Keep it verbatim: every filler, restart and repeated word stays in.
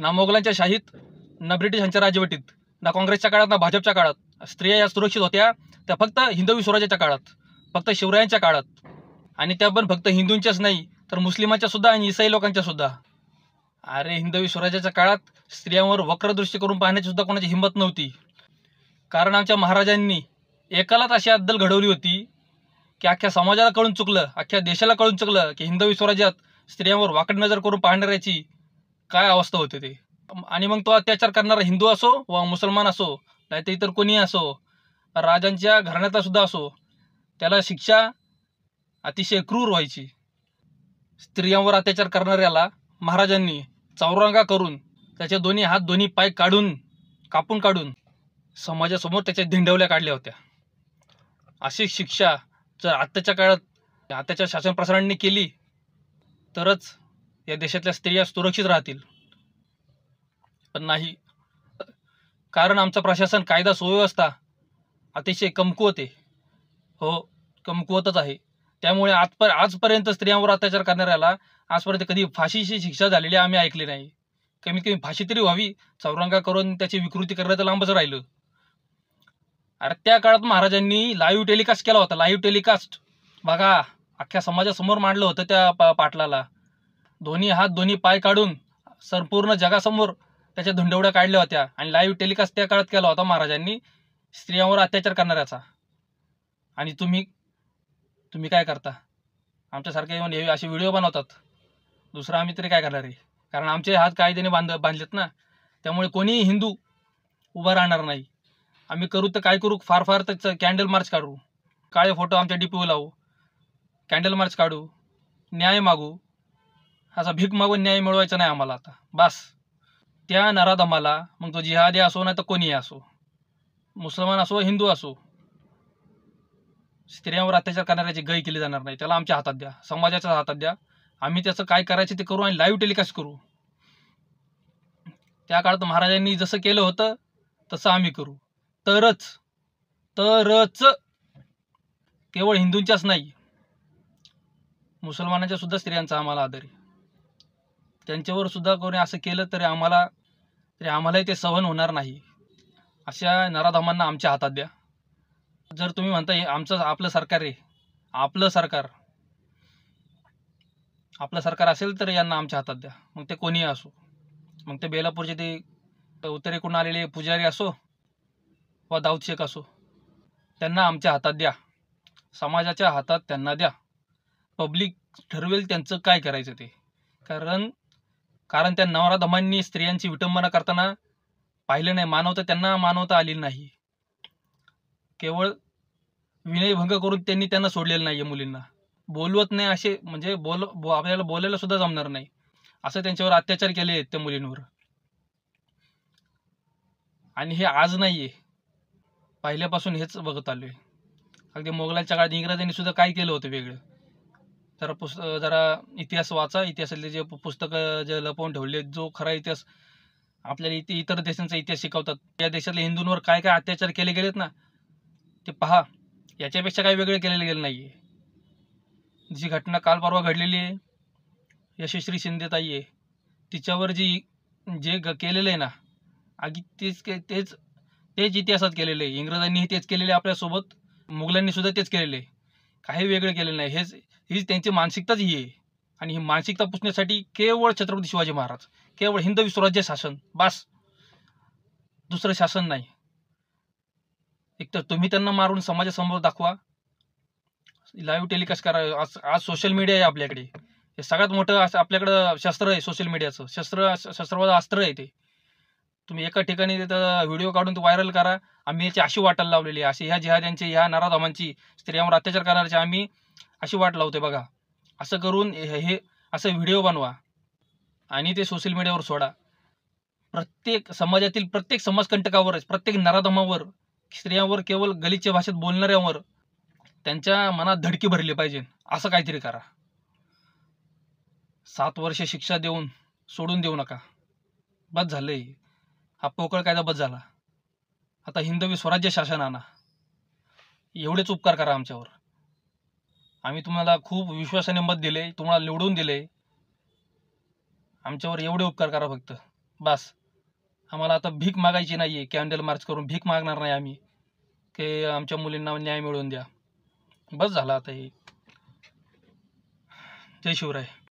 ना मोगलांच्या शाहीत, ना ब्रिटिशांच्या राजवटीत, ना काँग्रेसच्या काळात, ना भाजपच्या काळात स्त्रिया या सुरक्षित होत्या. त्या फक्त हिंदवी स्वराज्याच्या काळात, फक्त शिवरायांच्या काळात, आणि त्या पण फक्त हिंदूंच्याच नाही तर मुस्लिमांच्या सुद्धा आणि ईसाई लोकांच्या सुद्धा. अरे हिंदवी स्वराज्याच्या काळात स्त्रियांवर वक्र दृष्टी करून पाहण्याची सुद्धा कोणाची हिंमत नव्हती. कारण आमच्या महाराजांनी एकालाच अशी अद्दल घडवली होती की अख्ख्या समाजाला कळून चुकलं, अख्ख्या देशाला कळून चुकलं की हिंदवी स्वराज्यात स्त्रियांवर वाकड नजर करून पाहणाऱ्याची काय अवस्था होते ते. आणि मग तो अत्याचार करणारा हिंदू असो वा मुसलमान असो, नाही तर इतर कोणी असो, राजांच्या घराण्यातला सुद्धा असो, त्याला शिक्षा अतिशय क्रूर व्हायची. स्त्रियांवर अत्याचार करणाऱ्याला महाराजांनी चौरंगा करून त्याचे दोन्ही हात दोन्ही पाय काढून कापून काढून समाजासमोर त्याच्या धिंडवल्या काढल्या होत्या. अशी शिक्षा जर आत्ताच्या काळात आताच्या शासन प्रशासनाने केली तरच या देशातल्या स्त्रिया सुरक्षित राहतील. पण नाही, कारण आमचं प्रशासन, कायदा सुव्यवस्था अतिशय कमकुवत आहे. हो, कमकुवतच आहे. त्यामुळे आजपर आजपर्यंत स्त्रियांवर अत्याचार करणाऱ्याला आजपर्यंत कधी फाशीची शिक्षा झालेली आम्ही ऐकली नाही. कमीत कमी फाशी तरी व्हावी, चौरंगा करून त्याची विकृती करणं तर लांबच राहिलं. अरे त्या काळात महाराजांनी लाईव्ह टेलिकास्ट केला होता. लाईव्ह टेलिकास्ट बघा, अख्ख्या समाजासमोर मांडलं होतं त्या पा पाटलाला. दोन्ही हात दोन्ही पाय काढून संपूर्ण जगासमोर त्याच्या धुंडवड्या काढल्या होत्या. आणि लाईव्ह टेलिकास्ट त्या काळात केला होता महाराजांनी स्त्रियांवर अत्याचार करणाऱ्याचा. आणि तुम्ही तुम्ही काय करता? आमच्यासारखे येऊन हे असे व्हिडिओ बनवतात. दुसरं आम्ही तरी काय करणार आहे? कारण आमचे हात कायद्याने बांध बांधलेत ना. त्यामुळे कोणीही हिंदू उभा राहणार नाही. आम्ही करू तर काय करू, फार फार तर कॅन्डल मार्च काढू, काळे फोटो आमच्या डीपीवर लावू, कॅन्डल मार्च काढू, न्याय मागू. असा भीक मागून न्याय मिळवायचा नाही आम्हाला आता. बस त्या नराधमाला, मग तो जिहादी असो नाही तर कोणीही असो, मुसलमान असो हिंदू असो, स्त्रियांवर अत्याचार करणाऱ्याची गय केली जाणार नाही. त्याला आमच्या हातात द्या, समाजाच्या हातात द्या. आम्ही त्याचं काय करायचं ते करू आणि लाईव्ह टेलिकास्ट करू. त्या काळात महाराजांनी जसं केलं होतं तसं आम्ही करू. तरच तरच केवळ हिंदूंच्याच नाही, मुसलमानांच्या सुद्धा स्त्रियांचा आम्हाला आदर आहे. त्यांच्यावर सुद्धा कोणी असं केलं तरी आम्हाला तरी आम्हालाही ते सहन होणार नाही. अशा नराधमांना आमच्या हातात द्या. जर तुम्ही म्हणता आमचं आपलं सरकार आहे, आपलं सरकार आपलं सरकार असेल तर यांना आमच्या हातात द्या. मग ते कोणीही असो, मग ते बेलापूरचे ते उत्तरेकडून आलेले पुजारी असो वा दाऊद शेख असो, त्यांना आमच्या हातात द्या, समाजाच्या हातात त्यांना द्या. पब्लिक ठरवेल त्यांचं काय करायचं ते. कारण कारण त्या नराधमांनी स्त्रियांची विटंबना करताना पाहिलं नाही. मानवता त्यांना मानवता आलेली नाही. केवळ विनयभंग करून त्यांनी त्यांना सोडलेलं नाही आहे. मुलींना बोलवत नाही असे, म्हणजे बोल बो आपल्याला बोलायला सुद्धा जमणार नाही असं त्यांच्यावर अत्याचार केले आहेत त्या मुलींवर. आणि हे आज नाही आहे, पहिल्यापासून हेच बघत आलो आहे. अगदी मोगलांच्या काळात इंग्रजांनी सुद्धा काय केलं होतं वेगळं. जरा पुस्त जरा इतिहास वाचा. इतिहासातले जे पुस्तकं जे लपवून ठेवले, जो खरा इतिहास आपल्याला इथे इतर देशांचा इतिहास शिकवतात, या देशातल्या हिंदूंवर काय काय अत्याचार केले गेलेत ना ते पहा. याच्यापेक्षा काही वेगळे केलेले गेले नाही आहे. जी घटना काल परवा घडलेली आहे, यशस्वी शिंदेताई आहे, तिच्यावर जी जे ग केलेलं आहे ना, आगी तेच तेच तेच इतिहासात केलेलं आहे. इंग्रजांनीही तेच केलेले आपल्यासोबत, मुघलांनी सुद्धा तेच केलेलं आहे. काही वेगळं केलेलं नाही. हेच हीच त्यांची मानसिकताच ही आहे. आणि ही मानसिकता पुसण्यासाठी केवळ छत्रपती शिवाजी महाराज, केवळ हिंदवी स्वराज्य शासन, बस, दुसरं शासन नाही. एक तर तुम्ही त्यांना मारून समाजासमोर दाखवा, लाईव्ह टेलिकास्ट करा. आज आज सोशल मीडिया आहे आपल्याकडे. हे सगळ्यात मोठं असं आपल्याकडं शस्त्र आहे सोशल मीडियाचं. शस्त्र शस्त्रवाद अस्त्र आहे ते. तुम्ही एका ठिकाणी तिथं व्हिडिओ काढून तो व्हायरल करा. आम्ही याची अशी वाटायला लावलेली आहे, अशी ह्या जिहाद्यांची, ह्या नराधमांची, स्त्रियांवर अत्याचार करणाऱ्याची आम्ही अशी वाट लावतोय बघा. असं करून हे असं व्हिडिओ बनवा आणि ते सोशल मीडियावर सोडा. प्रत्येक समाजातील प्रत्येक समाजकंटकावर, प्रत्येक नराधमावर, स्त्रियांवर, केवळ गलिच्छ भाषेत बोलणाऱ्यांवर त्यांच्या मनात धडकी भरली पाहिजे असं काहीतरी करा. सात वर्ष शिक्षा देऊन सोडून देऊ नका. बस झालंय. हा पोकळ कायदा बस झाला. आता हिंदवी स्वराज्य शासन आणा. एवढेच उपकार करा आमच्यावर. आम्ही तुम्हाला खूप विश्वासाने मत दिले, तुम्हाला निवडून दिले. आमच्यावर एवढे उपकार करा फक्त. बस आम्हाला आता भीक मागायची नाही आहे, कॅन्डल मार्च करून भीक मागणार नाही आम्ही की आमच्या मुलींना न्याय मिळवून द्या. बस झालं आता हे. जय शिवराय.